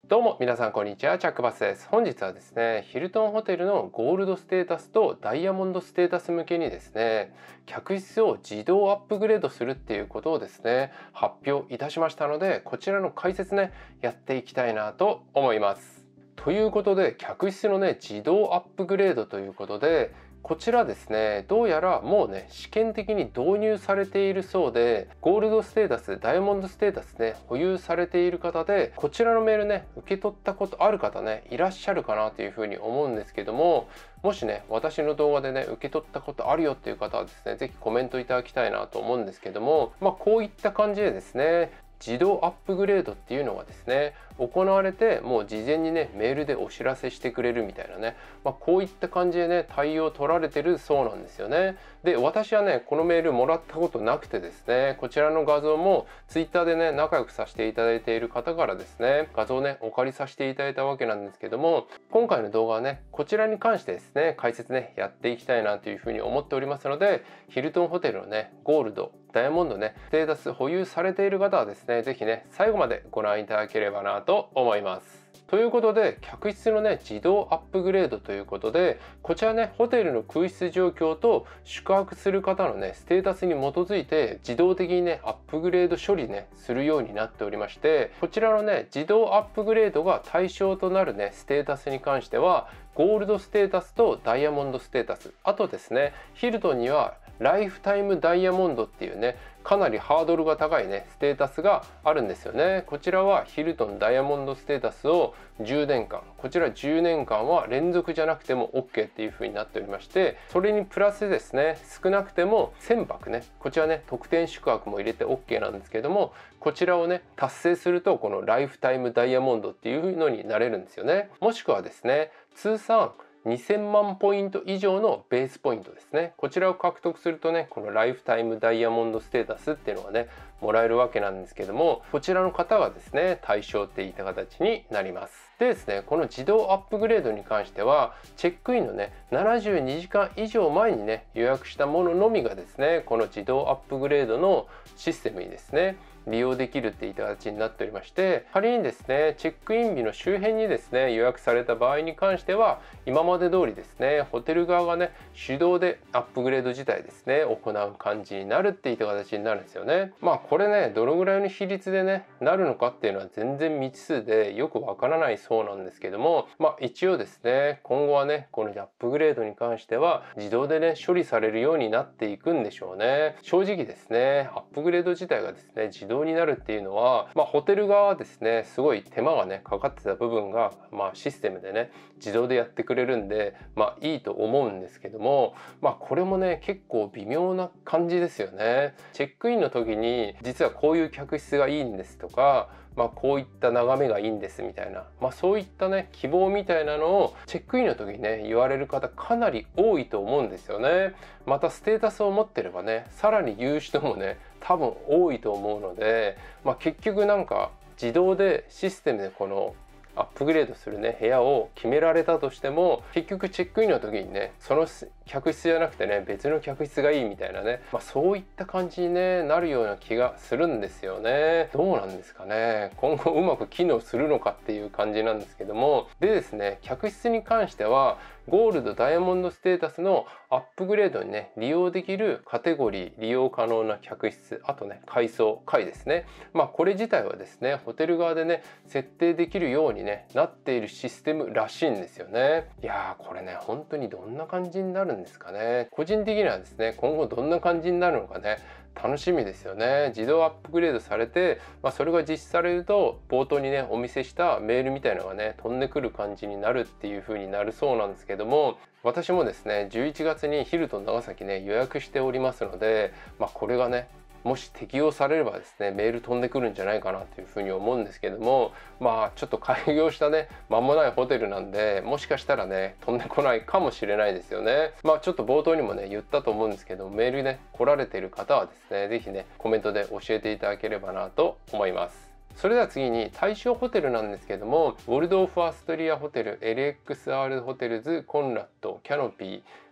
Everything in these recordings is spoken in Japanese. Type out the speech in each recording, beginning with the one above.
どうも皆さんこんにちは、チャックバスです。本日はですね、ヒルトンホテルのゴールドステータスとダイヤモンドステータス向けにですね、客室を自動アップグレードするっていうことをですね、発表いたしましたので、こちらの解説ね、やっていきたいなと思います。ということで、客室のね、自動アップグレードということで、こちらですね、どうやらもうね、試験的に導入されているそうで、ゴールドステータス、ダイヤモンドステータスね、保有されている方で、こちらのメールね、受け取ったことある方ね、いらっしゃるかなというふうに思うんですけども、もしね、私の動画でね、受け取ったことあるよっていう方はですね、ぜひコメントいただきたいなと思うんですけども、こういった感じでですね、自動アップグレードっていうのがですね行われて、もう事前にねメールでお知らせしてくれるみたいなね、こういった感じでね対応取られてるそうなんですよね。で、私はねこのメールもらったことなくてですね、こちらの画像も Twitter でね仲良くさせていただいている方からですね画像をねお借りさせていただいたわけなんですけども、今回の動画はねこちらに関してですね解説ねやっていきたいなというふうに思っておりますので、ヒルトンホテルのねゴールドダイヤモンドねステータス保有されている方はですね、ぜひね最後までご覧いただければなと思います。ということで、客室のね自動アップグレードということで、こちらねホテルの空室状況と宿泊する方のねステータスに基づいて自動的にねアップグレード処理ねするようになっておりまして、こちらのね自動アップグレードが対象となるねステータスに関してはゴールドステータスとダイヤモンドステータス、あとですねヒルトンにはライフタイムダイヤモンドっていうねかなりハードルが高いねステータスがあるんですよね。こちらはヒルトンダイヤモンドステータスを10年間、こちら10年間は連続じゃなくても OK っていう風になっておりまして、それにプラスですね少なくても1000泊ね、こちらね特典宿泊も入れて OK なんですけども、こちらをね達成するとこのライフタイムダイヤモンドっていうのになれるんですよね。もしくはですね通算2000万ポイント以上のベースポイントですね、こちらを獲得するとねこのライフタイムダイヤモンドステータスっていうのがねもらえるわけなんですけども、こちらの方がですね対象っていった形になります。でですね、この自動アップグレードに関してはチェックインのね72時間以上前にね予約したもののみがですねこの自動アップグレードのシステムにですね利用できるっていった形になっておりまして、仮にですねチェックイン日の周辺にですね予約された場合に関しては今まで通りですねホテル側がね手動でアップグレード自体ですね行う感じになるっていった形になるんですよね。これねどのぐらいの比率でねなるのかっていうのは全然未知数でよくわからないそうなんですけども、一応ですね今後はねこのアップグレードに関しては自動でね処理されるようになっていくんでしょうね。正直ですねアップグレード自体がですね自動になるっていうのは、ホテル側はですねすごい手間がねかかってた部分が、システムでね自動でやってくれるんでいいと思うんですけども、これもね結構微妙な感じですよね。チェックインの時に実はこういう客室がいいんですとか、こういった眺めがいいんですみたいな、そういったね希望みたいなのをチェックインの時にね言われる方かなり多いと思うんですよね。またステータスを持ってればねさらに言う人もね多分多いと思うので、結局なんか自動でシステムでこのアップグレードするね部屋を決められたとしても、結局チェックインの時にねその客室じゃなくてね別の客室がいいみたいなね、そういった感じに、ね、なるような気がするんですよね。どうなんですかね、今後うまく機能するのかっていう感じなんですけども。でですね、客室に関してはゴールドダイヤモンドステータスのアップグレードにね利用できるカテゴリー利用可能な客室、あとね階層階ですね、これ自体はですねホテル側でね設定できるようにねなっているシステムらしいんですよね。いやーこれね本当にどんな感じになるんですかね。個人的にはですね今後どんな感じになるのかね楽しみですよね。自動アップグレードされて、それが実施されると冒頭にねお見せしたメールみたいなのがね飛んでくる感じになるっていう風になるそうなんですけども、私もですね11月にヒルトン長崎ね予約しておりますので、これがねもし適用されればですねメール飛んでくるんじゃないかなというふうに思うんですけども、ちょっと開業したね間もないホテルなんでもしかしたらね飛んでこないかもしれないですよね。ちょっと冒頭にもね言ったと思うんですけど、メールね来られている方はですね是非ねコメントで教えていただければなと思います。それでは次に対象ホテルなんですけども、ウォルドーフ・アストリアホテル、LXR ホテルズ、コンラッド、キャノピー、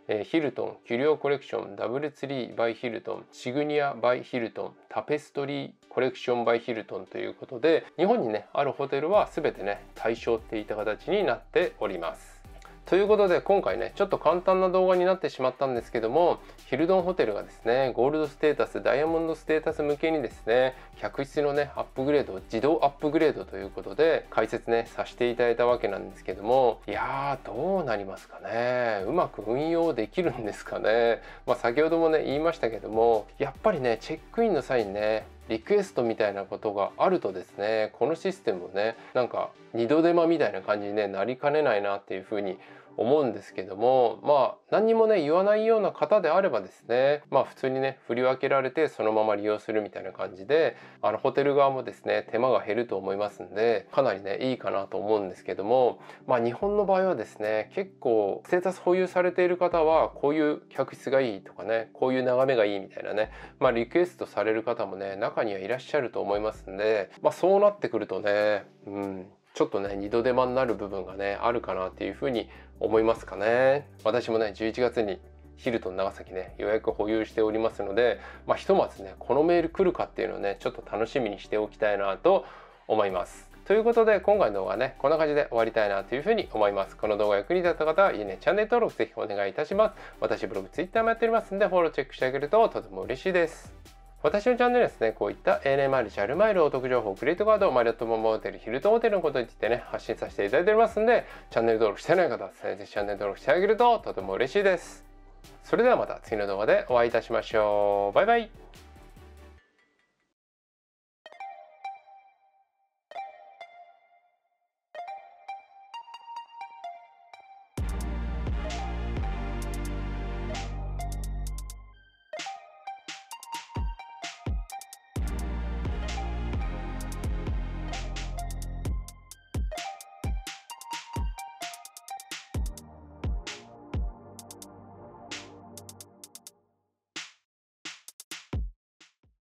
ヒルトン、キュリオコレクション、ダブルツリーバイヒルトン、シグニアバイヒルトン、タペストリーコレクションバイヒルトンということで、日本にねあるホテルは全てね対象っていった形になっております。ということで今回ねちょっと簡単な動画になってしまったんですけども、ヒルトンホテルがですねゴールドステータス、ダイヤモンドステータス向けにですね客室のねアップグレード、自動アップグレードということで解説ねさせていただいたわけなんですけども、いやーどうなりますかね、うまく運用できるんですかね。先ほどもね言いましたけども、やっぱりねチェックインの際にねリクエストみたいなことがあるとですね、このシステムをねなんか二度手間みたいな感じに、ね、なりかねないなっていうふうに思うんですけども、何にもね言わないような方であればですね、普通にね振り分けられてそのまま利用するみたいな感じで、ホテル側もですね手間が減ると思いますんで、かなりねいいかなと思うんですけども、日本の場合はですね結構ステータス保有されている方はこういう客室がいいとかね、こういう眺めがいいみたいなね、リクエストされる方もね中にはいらっしゃると思いますんで、そうなってくるとね、ちょっとね二度手間になる部分がねあるかなっていうふうに思いますかね。私もね11月にヒルトン長崎ね予約保有しておりますので、ひとまずねこのメール来るかっていうのをねちょっと楽しみにしておきたいなと思います。ということで今回の動画はねこんな感じで終わりたいなというふうに思います。この動画役に立った方はいいね、チャンネル登録ぜひお願いいたします。私ブログ、ツイッターもやっておりますんでフォローチェックしてあげるととても嬉しいです。私のチャンネルですね、こういった ANA マイル、JAL マイル、お得情報、クレジットカード、マリオットモンホテル、ヒルトンホテルのことについてね、発信させていただいておりますんで、チャンネル登録してない方はですね、ぜひチャンネル登録してあげるととても嬉しいです。それではまた次の動画でお会いいたしましょう。バイバイ。